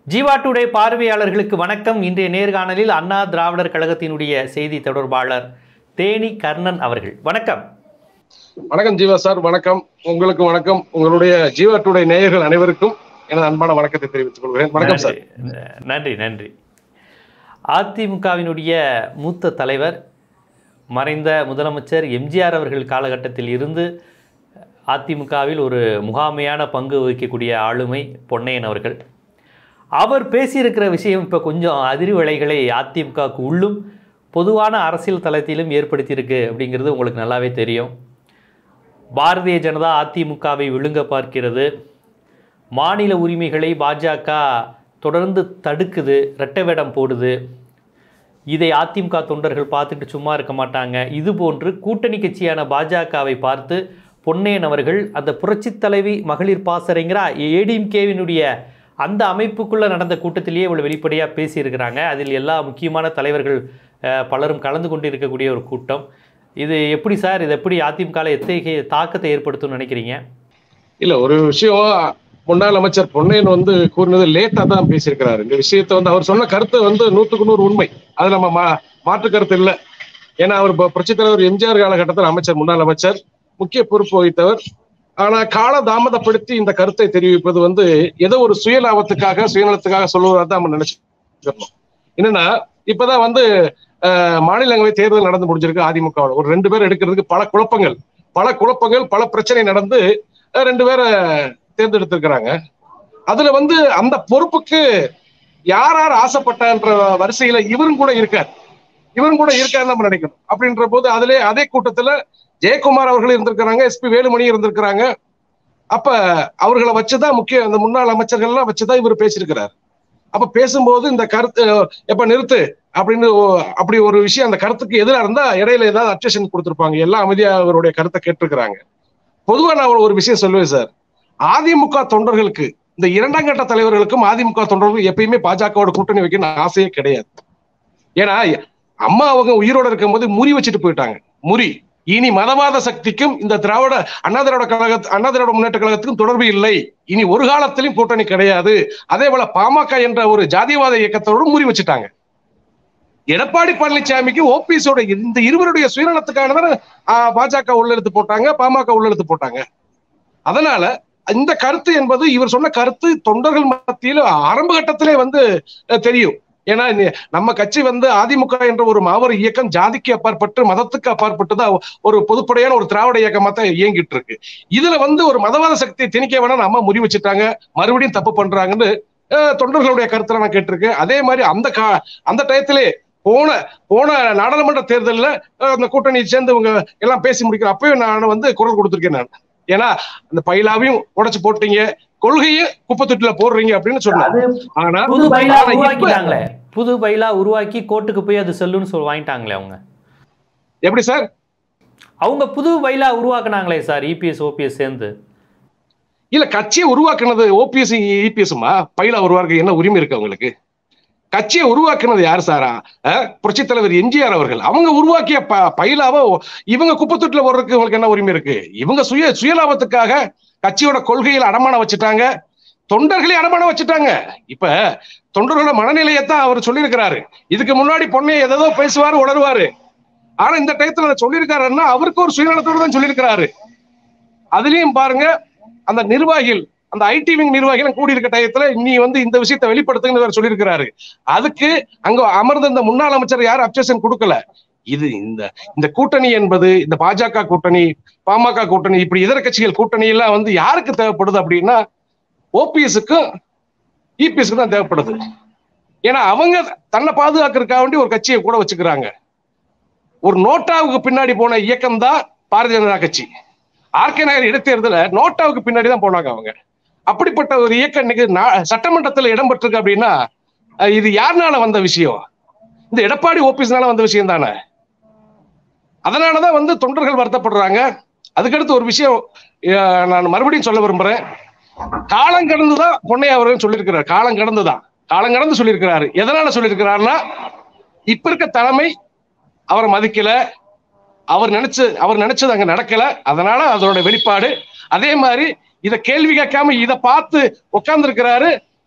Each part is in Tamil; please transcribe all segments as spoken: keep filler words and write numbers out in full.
ஜீவா டுடே பார்வையாளர்களுக்கு வணக்கம். இன்றைய நேர்காணலில் அண்ணா திராவிடர் கழகத்தினுடைய செய்தி தொடர்பாளர் தேனி கர்ணன் அவர்கள். வணக்கம். வணக்கம் ஜீவா சார். வணக்கம். உங்களுக்கு வணக்கம். உங்களுடைய ஜீவா டுடே நேயர்கள் அனைவருக்கும் எனது அன்பான வணக்கத்தை தெரிவித்துக் கொள்கிறேன். வணக்கம் சார். நன்றி நன்றி. அதிமுகவினுடைய மூத்த தலைவர், மறைந்த முதலமைச்சர் எம்ஜிஆர் அவர்கள் காலகட்டத்தில் இருந்து அதிமுகவில் ஒரு முகாமையான பங்கு வகிக்கக்கூடிய ஆளுமை பொன்னையன் அவர்கள். அவர் பேசியிருக்கிற விஷயம் இப்போ கொஞ்சம் அதிர்வலைகளை அதிமுகவுக்கு உள்ளும் பொதுவான அரசியல் தளத்திலும் ஏற்படுத்தியிருக்கு அப்படிங்கிறது உங்களுக்கு நல்லாவே தெரியும். பாரதிய ஜனதா அதிமுகவை விழுங்க பார்க்கிறது, மாநில உரிமைகளை பாஜக தொடர்ந்து தடுக்குது, இரட்டை வேடம் போடுது. இதை அதிமுக தொண்டர்கள் பார்த்துட்டு சும்மா இருக்க மாட்டாங்க. இதுபோன்று கூட்டணி கட்சியான பாஜகவை பார்த்து பொன்னையன் அவர்கள் அந்த புரட்சித் தலைவி மகளிர் பாசறைங்கிற ஏடிஎம்கேவினுடைய அந்த அமைப்புக்குள்ளே நடந்த கூட்டத்திலேயே இவ்வளோ வெளிப்படையாக பேசியிருக்கிறாங்க. அதில் எல்லா முக்கியமான தலைவர்கள் பலரும் கலந்து கொண்டு இருக்கக்கூடிய ஒரு கூட்டம். இது எப்படி சார், இது எப்படி அதிமுகவில் எத்தகைய தாக்கத்தை ஏற்படுத்தும்னு நினைக்கிறீங்க? இல்லை, ஒரு விஷயம் முன்னாள் அமைச்சர் பொன்னையன் வந்து கூறினது லேட்டாக தான் பேசியிருக்கிறாரு. இந்த விஷயத்தை வந்து அவர் சொன்ன கருத்து வந்து நூற்றுக்கு நூறு உண்மை. அது நம்ம மா மாற்று கருத்து இல்லை. ஏன்னா அவர் புரட்சித் தலைவர் எம்ஜிஆர் காலகட்டத்தில் அமைச்சர், முன்னாள் அமைச்சர், முக்கிய பொறுப்பு வகித்தவர். ஆனா கால தாமதப்படுத்தி இந்த கருத்தை தெரிவிப்பது வந்து ஏதோ ஒரு சுயலாபத்துக்காக சுயநலத்துக்காக சொல்லுவதா தான் நம்ம நினைச்சுக்கணும். என்னன்னா இப்பதான் வந்து அஹ் மாநிலங்களவை தேர்தல் நடந்து முடிஞ்சிருக்கு. அதிமுகவோட ஒரு ரெண்டு பேர் எடுக்கிறதுக்கு பல குழப்பங்கள் பல குழப்பங்கள் பல பிரச்சனை நடந்து ரெண்டு பேரை தேர்ந்தெடுத்திருக்கிறாங்க. அதுல வந்து அந்த பொறுப்புக்கு யார் யார் ஆசைப்பட்டன்ற வரிசையில இவரும் கூட இருக்கார் இவரும் கூட இருக்காருன்னு நம்ம நினைக்கணும். அப்படின்ற போது அதுல அதே கூட்டத்துல ஜெயக்குமார் அவர்கள் இருந்திருக்கிறாங்க, எஸ்.பி வேலுமணி இருந்திருக்கிறாங்க. அப்ப அவர்களை வச்சுதான் முக்கிய அந்த முன்னாள் அமைச்சர்கள்லாம் வச்சுதான் இவர் பேசியிருக்கிறார். அப்ப பேசும்போது இந்த கருத்து எப்ப நிறுத்து அப்படின்னு அப்படி ஒரு விஷயம் அந்த கருத்துக்கு எதிராக இருந்தா இடையில ஏதாவது அப்செஷன் கொடுத்திருப்பாங்க. எல்லாம் அமைதியா அவருடைய கருத்தை கேட்டிருக்கிறாங்க. பொதுவா நான் ஒரு விஷயம் சொல்லுவேன் சார், அதிமுக தொண்டர்களுக்கு, இந்த இரண்டாம் கட்ட தலைவர்களுக்கும் அதிமுக தொண்டர்களுக்கும் எப்பயுமே பாஜகவோட கூட்டணி வைக்கணும்னு ஆசையே கிடையாது. ஏன்னா அம்மா அவங்க உயிரோட இருக்கும் போது முறி வச்சுட்டு போயிட்டாங்க. முறி இனி மதவாத சக்திக்கும் இந்த திராவிட அண்ணா திராவிட கழக அண்ணா திராவிட முன்னேற்ற கழகத்துக்கும் தொடர்பு இல்லை. இனி ஒரு காலத்திலும் கூட்டணி கிடையாது. அதே போல பாமக என்ற ஒரு ஜாதிவாத இயக்கத்தோடு முறி வச்சுட்டாங்க. எடப்பாடி பழனிசாமிக்கு ஓபிஎஸோட இந்த இருவருடைய சுயநலத்துக்கான பாஜக உள்ளெழுத்து போட்டாங்க, பாமக உள்ளெழுத்து போட்டாங்க. அதனால இந்த கருத்து என்பது இவர் சொன்ன கருத்து தொண்டர்கள் மத்தியில் ஆரம்ப கட்டத்திலே வந்து தெரியும். ஏன்னா நம்ம கட்சி வந்து அதிமுக என்ற ஒரு மாபெரும் இயக்கம் ஜாதிக்கு அப்பாற்பட்டு மதத்துக்கு அப்பாற்பட்டு தான் ஒரு பொதுப்படையான ஒரு திராவிட இயக்கமா தான் இயங்கிட்டு இருக்கு. இதுல வந்து ஒரு மதவாத சக்தியை திணிக்க வேணா நம்ம முறி வச்சுட்டாங்க, மறுபடியும் தப்பு பண்றாங்கன்னு தொண்டர்களுடைய கருத்துல நான் கேட்டிருக்கேன். அதே மாதிரி அந்த கா அந்த டயத்திலே போன போன நாடாளுமன்ற தேர்தலில் அந்த கூட்டணியை சேர்ந்தவங்க எல்லாம் பேசி முடிக்கிற அப்பயும் நான் வந்து குரல் கொடுத்திருக்கேன். நான் ஏன்னா அந்த பைலாவையும் உடைச்சு போட்டீங்க, கொள்கையை குப்பத்தொட்டில போடுறீங்க அப்படின்னு சொன்னாங்க. ஆனா புது பைலா உருவாக்கிட்டாங்களே, புது பைலா உருவாக்கி கோர்ட்டுக்கு போய் அது செல்லுன்னு சொல்லி வாங்கிட்டாங்களே அவங்க. எப்படி சார்? அவங்க புது பைலா உருவாக்குனாங்களே சார், இபிஎஸ் ஓபிஎஸ் சேர்ந்து. இல்ல, கட்சியை உருவாக்குனது ஓபிஎஸ் இபிஎஸ்மா, பைலா உருவாக்க என்ன உரிமை இருக்கு அவங்களுக்கு? கட்சியை உருவாக்குனது யாரு சாரா? புரட்சித் தலைவர் எம்ஜிஆர் அவர்கள். அவங்க உருவாக்கிய ப பைலாவோ இவங்க குப்பத்தொட்டில போடுறதுக்கு உங்களுக்கு என்ன உரிமை இருக்கு? இவங்க சுய சுயலாபத்துக்காக கட்சியோட கொள்கையில் அடமானம் வச்சுட்டாங்க, தொண்டர்களே அடமானம் வச்சுட்டாங்க. இப்ப தொண்டர்களோட மனநிலையத்தான் அவர் சொல்லியிருக்கிறாரு. இதுக்கு முன்னாடி பொன்னையை எதோ பேசுவாரு, உணர்வாரு. ஆனா இந்த டயத்துல சொல்லியிருக்காருன்னா அவருக்கு ஒரு சுயநலத்தோடு தான் சொல்லியிருக்கிறாரு. அதுலயும் பாருங்க, அந்த நிர்வாகிகள், அந்த ஐடி விங் நிர்வாகிகள் கூடி இருக்க டயத்துல நீ வந்து இந்த விஷயத்தை வெளிப்படுத்துங்கன்னு சொல்லியிருக்கிறாரு. அதுக்கு அங்க அமர்ந்த இந்த முன்னாள் அமைச்சர் யாரும் அப்செஷன் கொடுக்கல. இது இந்த இந்த கூட்டணி என்பது, இந்த பாஜக கூட்டணி, பாமக கூட்டணி, இப்படி இதர கட்சிகள் கூட்டணி எல்லாம் வந்து யாருக்கு தேவைப்படுது அப்படின்னா ஓபிஎஸ்க்கும் இபிஎஸ்க்கு தான் தேவைப்படுது. ஏன்னா அவங்க தன்னை பாதுகாக்கிறதுக்காக வேண்டி ஒரு கட்சியை கூட வச்சுக்கிறாங்க. ஒரு நோட்டாவுக்கு பின்னாடி போன இயக்கம் தான் பாரதிய ஜனதா கட்சி. ஆர்கே நகர் இடைத்தேர்தல நோட்டாவுக்கு பின்னாடி தான் போனாங்க அவங்க. அப்படிப்பட்ட ஒரு இயக்கம் இன்னைக்கு சட்டமன்றத்தில் இடம்பெற்றிருக்கு அப்படின்னா இது யாருனால வந்த விஷயம்? இந்த எடப்பாடி ஓபிஎஸ்னால வந்த விஷயம் தானே. அதனாலதான் வந்து தொண்டர்கள் வருத்தப்படுறாங்க. அதுக்கடுத்து ஒரு விஷயம் நான் மறுபடியும் சொல்ல விரும்புறேன். காலம் கடந்துதான் பொன்னையா அவர்கள் சொல்லியிருக்கிறார். காலம் கடந்துதான் காலம் கடந்து சொல்லியிருக்கிறாரு. எதனால சொல்லியிருக்கிறாருன்னா இப்ப இருக்க தலைமை அவரை மதிக்கல, அவர் நினைச்சு அவர் நினைச்சது அங்க நடக்கல. அதனால அதோட வெளிப்பாடு. அதே மாதிரி இதை கேள்வி கேட்காம இதை பார்த்து உட்கார்ந்து இருக்கிறாரு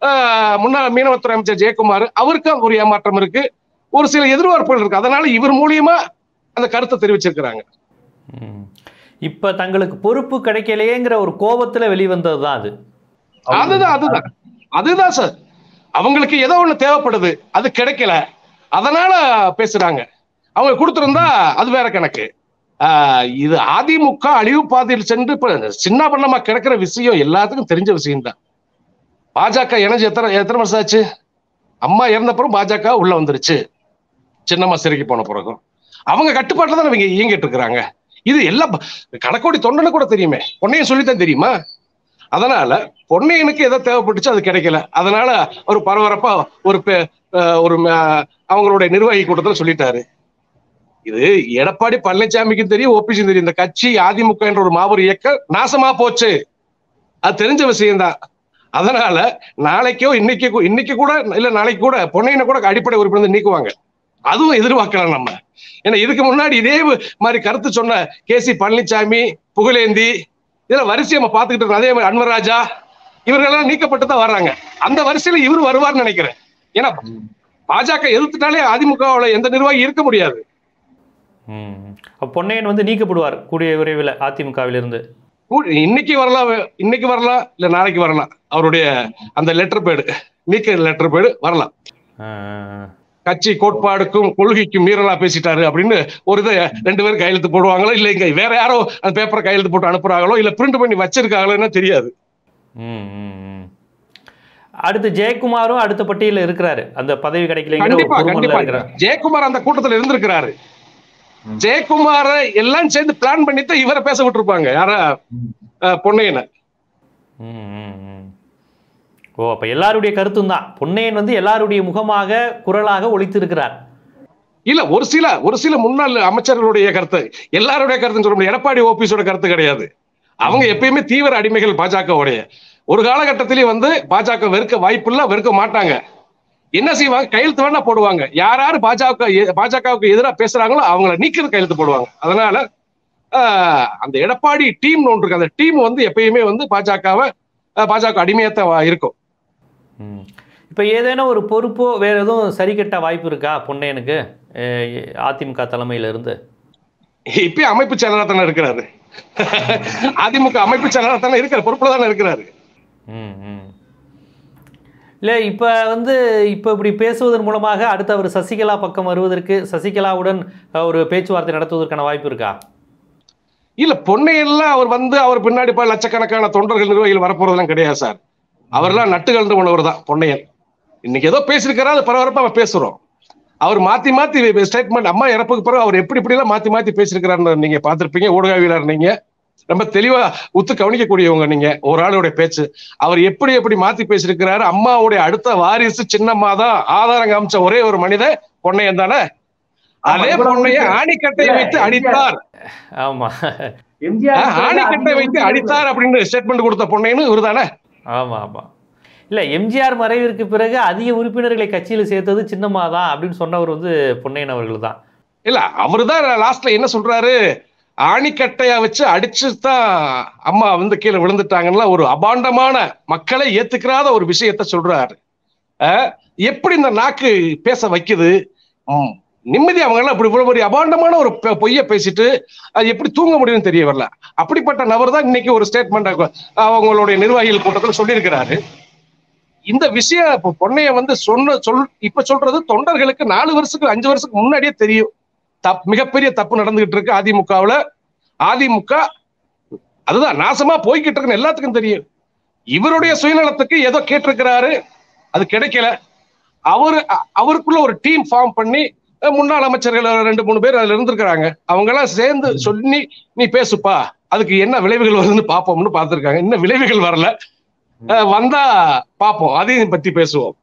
முன்னாள் மீனவத்துறை அமைச்சர் ஜெயக்குமார், அவருக்கும் ஒரு ஏமாற்றம் இருக்கு, ஒரு சில எதிர்பார்ப்புகள் இருக்கு. அதனால இவர் மூலியமா அந்த கருத்தை தெரிவிச்சிருக்கிறாங்க. இப்ப தங்களுக்கு பொறுப்பு கிடைக்கலையேங்கிற ஒரு கோபத்துல வெளிவந்ததுதான் அது. அதுதான் அதுதான் அதுதான் சார். அவங்களுக்கு ஏதோ ஒண்ணு தேவைப்படுது, அது கிடைக்கல, அதனால பேசுறாங்க. அவங்க கொடுத்திருந்தா அது வேற கணக்கு. ஆஹ் இது அதிமுக அழிவு பாதையில் சென்று இப்ப சின்ன பண்ணமா கிடக்கிற விஷயம் எல்லாத்துக்கும் தெரிஞ்ச விஷயம் தான். பாஜக இணைஞ்சு எத்தனை எத்தனை வருஷம் ஆச்சு? அம்மா இறந்தப்புறம் பாஜக உள்ள வந்துருச்சு, சின்னம்மா சிறைக்கு போன பிறகும். அவங்க கட்டுப்பாட்டுல தான் இவங்க இயங்கிட்டு இருக்கிறாங்க. இது எல்லாம் கணக்கோடி தொண்டனு கூட தெரியுமே, பொன்னையன் சொல்லித்தான் தெரியுமா. அதனால பொன்னையனுக்கு எதோ தேவைப்பட்டுச்சு, அது கிடைக்கல. அதனால ஒரு பரபரப்பா ஒரு ஒரு அவங்களுடைய நிர்வாகி கூட்டத்தில் சொல்லிட்டாரு. இது எடப்பாடி பழனிசாமிக்கும் தெரியும், ஓபிசிக்கும் தெரியும். இந்த கட்சி அதிமுக என்ற ஒரு மாபெரும் இயக்கம் நாசமா போச்சு, அது தெரிஞ்ச விஷயம்தான். அதனால நாளைக்கோ இன்னைக்கு இன்னைக்கு கூட இல்ல நாளைக்கு கூட பொன்னையனை கூட அடிப்படை உறுப்பினர் நீக்குவாங்க, அதுவும் எதிர்பார்க்கலாம் நம்ம. ஏன்னா இதுக்கு முன்னாடி இதே மாதிரி கருத்து சொன்ன கே சி பழனிசாமி, புகழேந்தி, இதெல்லாம் வரிசை நம்ம பார்த்துக்கிட்டு இருக்கோம். அதே மாதிரி அன்வராஜா, இவர்களெல்லாம் நீக்கப்பட்டு தான் வர்றாங்க. அந்த வரிசையில இவர் வருவார்னு நினைக்கிறேன். ஏன்னா பாஜக எதிர்த்துட்டாலே அதிமுகவுல எந்த நிர்வாகி இருக்க முடியாது. பொன்னையன் வந்து நீக்கப்படுவார் கூடிய விரைவில் அதிமுகவில் இருந்து. இன்னைக்கு வரலாம், இன்னைக்கு வரலாம், இல்ல நாளைக்கு வரலாம். அவருடைய அந்த லெட்டர் பேடு, நீக்க லெட்டர் பேடு வரலாம். கட்சி கோட்பாடுக்கும் கொள்கைக்கும் மீறலா பேசிட்டாரு அப்படின்னு ஒரு இதை ரெண்டு பேரும் கையெழுத்து போடுவாங்களோ, இல்ல இங்க வேற யாரோ அந்த பேப்பரை கையெழுத்து போட்டு அனுப்புறாங்களோ, இல்ல பிரிண்ட் பண்ணி வச்சிருக்காங்களோ தெரியாது. அடுத்து ஜெயக்குமாரும் அடுத்த பட்டியல இருக்கிறாரு, அந்த பதவி கிடைக்கல. ஜெயக்குமார் அந்த கூட்டத்தில் இருந்திருக்கிறாரு. ஜெயக்குமார எல்லாம் சேர்ந்து பிளான் பண்ணிட்டு இவரை பேச விட்டுருப்பாங்க, யார பொன்னையனை. ஓ, அப்ப எல்லாருடைய கருத்தும் தான். பொன்னையன் வந்து எல்லாருடைய முகமாக குரலாக ஒலித்து இருக்கிறார். இல்ல ஒரு சில ஒரு சில முன்னாள் அமைச்சர்களுடைய கருத்து, எல்லாருடைய கருத்துன்னு சொல்ல முடியாது. எடப்பாடி ஓபிஸோட கருத்து கிடையாது. அவங்க எப்பயுமே தீவிர அடிமைகள் பாஜகவுடைய. ஒரு காலகட்டத்திலேயே வந்து பாஜக வெறுக்க வாய்ப்பு இல்ல, வெறுக்க மாட்டாங்க. என்ன செய்வாங்க, கையெழுத்து வேணா போடுவாங்க. யார் யாரு பாஜக பாஜகவுக்கு எதிராக பேசுறாங்களோ அவங்கள நீக்கிறது கையெழுத்து போடுவாங்க. அதனால அந்த எடப்பாடி டீம் ஒன்று இருக்கு, அந்த டீம் வந்து எப்பயுமே வந்து பாஜகவை பாஜக அடிமையத்தான் இருக்கும். இப்ப ஏதேனும் ஒரு பொறுப்போ வேற எதுவும் சரி கட்ட வாய்ப்பு இருக்கா பொன்னையனுக்கு அதிமுக தலைமையில இருந்து? இப்ப அமைப்பு செயலராக தானே இருக்கிறாரு. அதிமுக அமைப்பு செயலராக தானே இருக்கிற, பொறுப்புல தானே இருக்கிறாரு. இல்லை, இப்போ வந்து இப்போ இப்படி பேசுவதன் மூலமாக அடுத்து அவர் சசிகலா பக்கம் வருவதற்கு, சசிகலாவுடன் ஒரு பேச்சுவார்த்தை நடத்துவதற்கான வாய்ப்பு இருக்கா? இல்ல, பொன்னையெல்லாம் அவர் வந்து அவர் பின்னாடி போய் லட்சக்கணக்கான தொண்டர்கள் நிர்வாகிகள் வரப்போறதெல்லாம் கிடையாது சார். அவர்லாம் நட்டுகள்ந்து போனவர் தான் பொன்னையன். இன்னைக்கு ஏதோ பேசியிருக்காரா, அது பரபரப்பா அவன் பேசுறோம். அவர் மாத்தி மாத்தி ஸ்டேட்மெண்ட், அம்மா இறப்புக்கு பிறகு அவர் எப்படி இப்படி எல்லாம் மாத்தி மாத்தி பேசியிருக்கிறாருன்னு நீங்க பார்த்திருப்பீங்க, ஊடகவியலாளர் நீங்க ரொம்ப தெளிவா உத்து கவனிக்கக்கூடியவங்க நீங்க. ஒரு ஆளுடைய பேச்சு அவர் எப்படி எப்படி மாத்தி பேசியிருக்கிறாரு. அம்மாவுடைய அடுத்த வாரிசு சின்னம்மா தான் ஆதாரம் காமிச்ச ஒரே ஒரு மனிதன் பொன்னையன் தானே. அதே பொன்னையன் ஆணிக்கட்டை வைத்து அடித்தார். ஆமா, ஆணிக்கட்டை வைத்து அடித்தார் அப்படின்னு ஸ்டேட்மெண்ட் கொடுத்த பொன்னையன் இவர் தானே. ஆமா ஆமா. இல்ல, எம்ஜிஆர் மறைவிற்கு பிறகு அதிக உறுப்பினர்களை கட்சியில் சேர்த்தது சின்னம்மா தான் அப்படின்னு சொன்னவர் வந்து பொன்னையன் அவர்கள் தான். இல்ல, அவரு தான் லாஸ்ட்ல என்ன சொல்றாரு, ஆணிக்கட்டையா வச்சு அடிச்சுதான் அம்மா வந்து கீழே விழுந்துட்டாங்கன்னா ஒரு அபாண்டமான மக்களை ஏத்துக்கிறாத ஒரு விஷயத்த சொல்றாரு. எப்படி இந்த நாக்கு பேச வைக்குது, நிம்மதி அவங்க எல்லாம் இப்படி ஒரு அபாண்டமான ஒரு பொய்ய பேசிட்டு அது எப்படி தூங்க முடியும்னு தெரிய வரல. அப்படிப்பட்ட நபர் தான் இன்னைக்கு ஒரு ஸ்டேட்மெண்ட் அவங்களுடைய நிர்வாகிகள் கூட்டத்தில் சொல்லியிருக்கிறாரு. இந்த விஷயம் இப்ப பொன்னைய வந்து சொன்ன சொல் இப்ப சொல்றது தொண்டர்களுக்கு நாலு வருஷத்துக்கு அஞ்சு வருஷத்துக்கு முன்னாடியே தெரியும். தப் மிகப்பெரிய தப்பு நடந்துகிட்டு இருக்கு அதிமுகவுல. அதிமுக அதுதான் நாசமா போய்கிட்டு இருக்குன்னு எல்லாத்துக்கும் தெரியும். இவருடைய சுயநலத்துக்கு ஏதோ கேட்டிருக்கிறாரு, அது கிடைக்கல. அவரு அவருக்குள்ள ஒரு டீம் ஃபார்ம் பண்ணி முன்னாள் அமைச்சர்கள் ரெண்டு மூணு பேர் அதுல இருந்திருக்கிறாங்க. அவங்க எல்லாம் சேர்ந்து சொல்லி நீ பேசுப்பா, அதுக்கு என்ன விளைவுகள் வருதுன்னு பாப்போம்னு பார்த்திருக்காங்க. இன்னும் விளைவுகள் வரல, வந்தா பாப்போம், அதையும் பத்தி பேசுவோம்.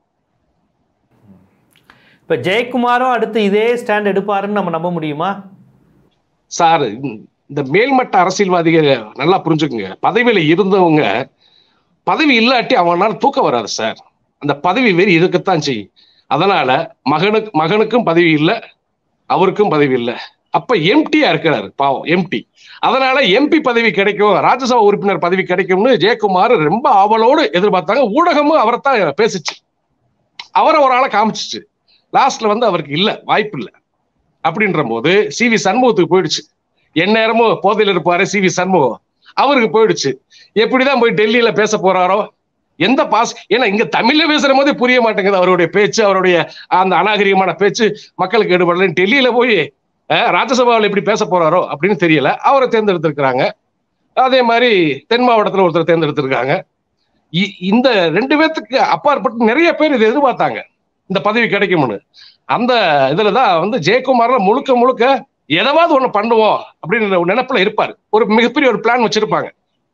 இப்ப ஜெயக்குமாரும் அடுத்து இதே ஸ்டாண்ட் எடுப்பாருன்னு நம்ம நம்ப முடியுமா சார்? இந்த மேல்மட்ட அரசியல்வாதிகள் நல்லா புரிஞ்சுக்குங்க, பதவியில இருந்தவங்க பதவி இல்லாட்டி அவனால தூக்கம் வராது சார். அந்த பதவி வெறி இருக்கத்தான் செய்யும். அதனால மகனுக்கு மகனுக்கும் பதவி இல்லை, அவருக்கும் பதவி இல்லை, அப்ப எம்டியா இருக்கிறாரு பாவம், எம்டி. அதனால எம்பி பதவி கிடைக்கும், ராஜ்யசபா உறுப்பினர் பதவி கிடைக்கும்னு ஜெயக்குமார் ரொம்ப ஆவலோடு எதிர்பார்த்தாங்க. ஊடகமும் அவரை தான் பேசிச்சு, அவரை ஒரு ஆளை காமிச்சிச்சு. லாஸ்ட்ல வந்து அவருக்கு இல்ல, வாய்ப்பு இல்லை அப்படின்ற போது சி வி சண்முகத்துக்கு போயிடுச்சு. எந்நேரமும் போதையில் இருப்பாரு சி வி சண்முகம், அவருக்கு போயிடுச்சு. எப்படிதான் போய் டெல்லியில பேச போறாரோ, எந்த பாஸ், ஏன்னா இங்க தமிழ்ல பேசுற போதே புரிய மாட்டேங்குது அவருடைய பேச்சு, அவருடைய அந்த அநாகரிகமான பேச்சு மக்களுக்கு எடுபடல. டெல்லியில போய் ராஜ்யசபாவில் எப்படி பேச போறாரோ அப்படின்னு தெரியல. அவரை தேர்ந்தெடுத்திருக்கிறாங்க. அதே மாதிரி தென் மாவட்டத்தில் ஒருத்தர் தேர்ந்தெடுத்திருக்காங்க. இந்த ரெண்டு பேர்த்துக்கு அப்பாற்பட்டு நிறைய பேர் இதை எதிர்பார்த்தாங்க, இந்த பதவி கிடைக்கும்னு. அந்த இதுலதான் வந்து ஜெயக்குமார்ல முழுக்க முழுக்க எதாவது ஒண்ணு பண்ணுவோம் அப்படின்னு நினைப்புல இருப்பாரு. ஒரு மிகப்பெரிய ஒரு பிளான் வச்சிருப்பாங்க.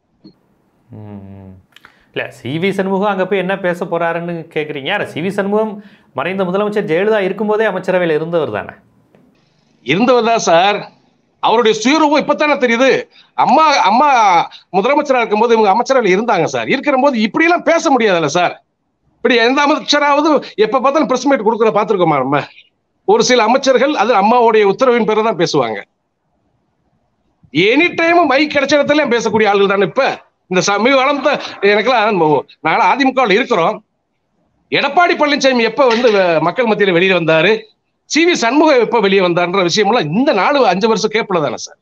இல்ல சி வி சண்முகம் அங்க போய் என்ன பேச போறாருன்னு கேக்குறீங்க. சி வி சண்முகம் மறைந்த முதலமைச்சர் ஜெயலலிதா இருக்கும்போதே அமைச்சரவையில் இருந்தவர் தானே. இருந்தவர் தான் சார். அவருடைய சுயரூபம் இப்பத்தானே தெரியுது. அம்மா அம்மா முதலமைச்சரா இருக்கும் போது இவங்க அமைச்சரவையில் இருந்தாங்க சார். இருக்கிற போது இப்படி எல்லாம் பேச முடியாதுல்ல சார். இப்படி எந்த அமைச்சராவது எப்ப பார்த்தாலும் பிரஸ் மீட் கொடுக்குற பாத்துருக்கோமா நம்ம? ஒரு சில அமைச்சர்கள் அது அம்மாவுடைய உத்தரவின் பேரை தான் பேசுவாங்க. எனி டைம் மைக் கிடைச்ச இடத்துல பேசக்கூடிய ஆளுகள் தானே. இப்ப இந்த சமீப காலத்த எனக்கெல்லாம் நாங்க அதிமுகவில் இருக்கிறோம். எடப்பாடி பழனிசாமி எப்ப வந்து மக்கள் மத்தியில வெளியே வந்தாரு, சி வி சண்முகம் எப்ப வெளியே வந்தார்ன்ற விஷயம் எல்லாம் இந்த நாலு அஞ்சு வருஷம் கேப்ல தானே சார்.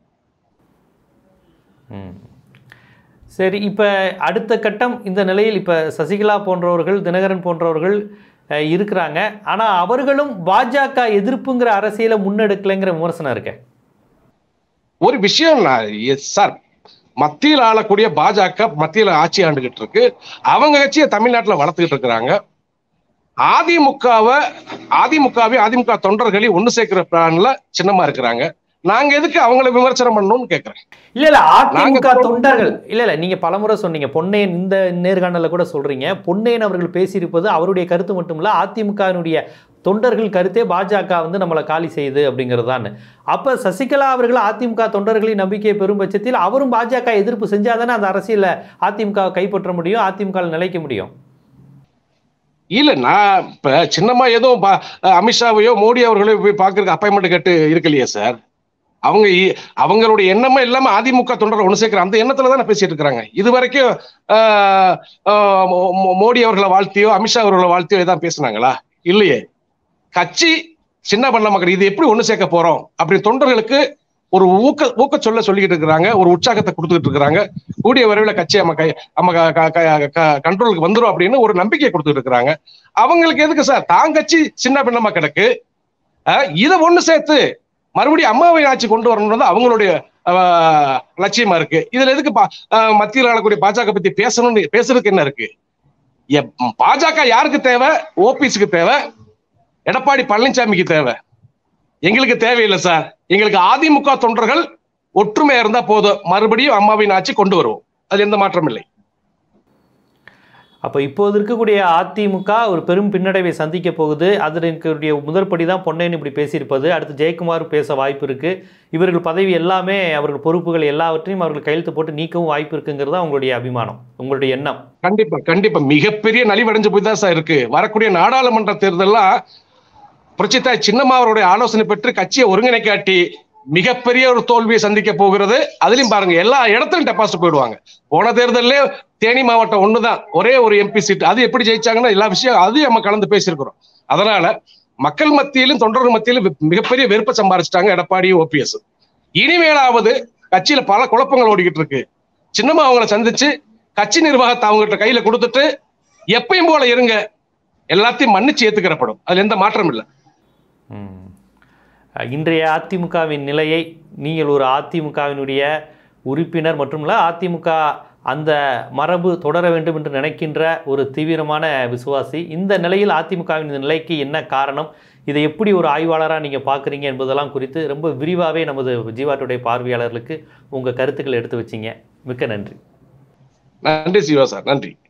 சரி, இப்ப அடுத்த கட்டம் இந்த நிலையில் இப்ப சசிகலா போன்றவர்கள், தினகரன் போன்றவர்கள் இருக்கிறாங்க. ஆனா அவர்களும் பாஜக எதிர்ப்புங்கிற அரசியலை முன்னெடுக்கலைங்கிற விமர்சனம் இருக்கு. ஒரு விஷயம் சார், மத்தியில் ஆளக்கூடிய பாஜக மத்தியில் ஆட்சி ஆண்டுகிட்டு இருக்கு. அவங்க கட்சியை தமிழ்நாட்டில் வளர்த்துக்கிட்டு இருக்கிறாங்க. அதிமுகவை அதிமுகவை அதிமுக தொண்டர்களை ஒண்ணு சேர்க்கிற பிளான்ல சின்னமா இருக்கிறாங்க. நாங்க எதுக்கு அவங்களை விமர்சனம் பண்ணணும்னு கேட்கிறேன். இல்ல இல்ல அதிமுக தொண்டர்கள் இல்ல இல்ல நீங்க பலமுறை சொன்னீங்க, பொன்னையன் இந்த நேர்காணல கூட சொல்றீங்க, பொன்னையன் அவர்கள் பேசியிருப்பது அவருடைய கருத்து மட்டும் இல்ல, அதிமுகவினுடைய தொண்டர்கள் கருத்தே பாஜக வந்து நம்மளை காலி செய்யுது அப்படிங்கிறது தான். அப்ப சசிகலா அவர்கள் அதிமுக தொண்டர்களின் நம்பிக்கையை பெறும் பட்சத்தில் அவரும் பாஜக எதிர்ப்பு செஞ்சாதானே அந்த அரசியல அதிமுக கைப்பற்ற முடியும், அதிமுக நிலைக்க முடியும். இல்ல நான் இப்ப சின்னமா ஏதோ அமித்ஷாவையோ மோடி அவர்களையோ போய் பாக்குறதுக்கு அப்பாயின்மெண்ட் கேட்டு இருக்கலையே சார். அவங்க அவங்களுடைய எண்ணமே இல்லாம அதிமுக தொண்டரை ஒண்ணு சேர்க்கிற அந்த எண்ணத்துல தான் பேசிட்டு இருக்கிறாங்க. இது வரைக்கும் மோடி அவர்களை வாழ்த்தியோ அமித்ஷா அவர்களை வாழ்த்தியோ ஏதாவது பேசினாங்களா? இல்லையே. கட்சி சின்ன பண்ண மக்கள் இது எப்படி ஒண்ணு சேர்க்க போறோம் அப்படி தொண்டர்களுக்கு ஒரு ஊக்க ஊக்க சொல்ல சொல்லிக்கிட்டு இருக்கிறாங்க, ஒரு உற்சாகத்தை கொடுத்துக்கிட்டு இருக்கிறாங்க. கூடிய விரைவில் கட்சி நம்ம கை நம்ம கண்ட்ரோலுக்கு வந்துடும் அப்படின்னு ஒரு நம்பிக்கையை கொடுத்துட்டு இருக்கிறாங்க. அவங்களுக்கு எதுக்கு சார் தான் கட்சி சின்ன பின்னமா கிடக்கு, இதை ஒண்ணு சேர்த்து மறுபடியும் அம்மாவை ஆட்சி கொண்டு வரணும்னு அவங்களுடைய லட்சியமா இருக்கு. இதுல எதுக்கு மத்தியில் ஆளக்கூடிய பாஜக பத்தி பேசணும்னு பேசுறதுக்கு என்ன இருக்கு? பாஜக யாருக்கு தேவை? ஓபிஎஸ்க்கு தேவை, எடப்பாடி பழனிசாமிக்கு தேவை, எங்களுக்கு தேவையில்லை சார். எங்களுக்கு அதிமுக தொண்டர்கள் ஒற்றுமையா இருந்தா போதும், மறுபடியும் அம்மாவின் ஆட்சி கொண்டு வருவோம், அது எந்த மாற்றம் இல்லை. அப்போ இப்போது இருக்கக்கூடிய அதிமுக ஒரு பெரும் பின்னடைவை சந்திக்க போகுது. அதனுடைய முதற்படி தான் பொன்னையன் இப்படி பேசியிருப்பது. அடுத்து ஜெயக்குமார் பேச வாய்ப்பு இருக்கு. இவர்கள் பதவி எல்லாமே அவர்கள் பொறுப்புகள் எல்லாவற்றையும் அவர்கள் கையெழுத்து போட்டு நீக்கவும் வாய்ப்பு இருக்குங்கிறது உங்களுடைய அபிமானம், உங்களுடைய எண்ணம்? கண்டிப்பா கண்டிப்பா மிகப்பெரிய நலிவடைஞ்சு போய் தான் சார் இருக்கு. வரக்கூடிய நாடாளுமன்ற தேர்தலாம் புரட்சித்தாய் சின்னம்மா அவருடைய ஆலோசனை பெற்று கட்சியை ஒருங்கிணைக்காட்டி மிகப்பெரிய ஒரு தோல்வியை சந்திக்க போகிறது. அதுலயும் பாருங்க எல்லா இடத்துலயும் டெபாசிட் போயிடுவாங்க. போன தேர்தலே தேனி மாவட்டம் ஒண்ணுதான் ஒரே ஒரு எம்பி சீட், அது எப்படி ஜெயிச்சாங்கன்னா எல்லா விஷயம் அதையும் நம்ம கலந்து பேசியிருக்கிறோம். அதனால மக்கள் மத்தியிலும் தொண்டர்கள் மத்தியிலும் மிகப்பெரிய வெறுப்பை சம்பாதிச்சிட்டாங்க எடப்பாடி ஓபிஎஸ். இனிமேலாவது கட்சியில பல குழப்பங்கள் ஓடிக்கிட்டு இருக்கு. சின்னம்மா அவங்களை சந்திச்சு கட்சி நிர்வாகத்தை அவங்ககிட்ட கையில கொடுத்துட்டு எப்பயும் போல இருங்க, எல்லாத்தையும் மன்னிச்சு ஏத்துக்கிறப்படும், அதுல எந்த மாற்றம் இல்லை. இன்றைய அதிமுகவின் நிலையை நீங்கள் ஒரு அதிமுகவினுடைய உறுப்பினர் மட்டுமல்ல, அதிமுக அந்த மரபு தொடர வேண்டும் என்று நினைக்கின்ற ஒரு தீவிரமான விசுவாசி, இந்த நிலையில் அதிமுகவின் நிலைக்கு என்ன காரணம், இதை எப்படி ஒரு ஆய்வாளராக நீங்கள் பார்க்குறீங்க என்பதெல்லாம் குறித்து ரொம்ப விரிவாகவே நமது ஜீவா டுடே பார்வையாளர்களுக்கு உங்கள் கருத்துக்களை எடுத்து வச்சிங்க. மிக்க நன்றி. நன்றி சிவா சார், நன்றி.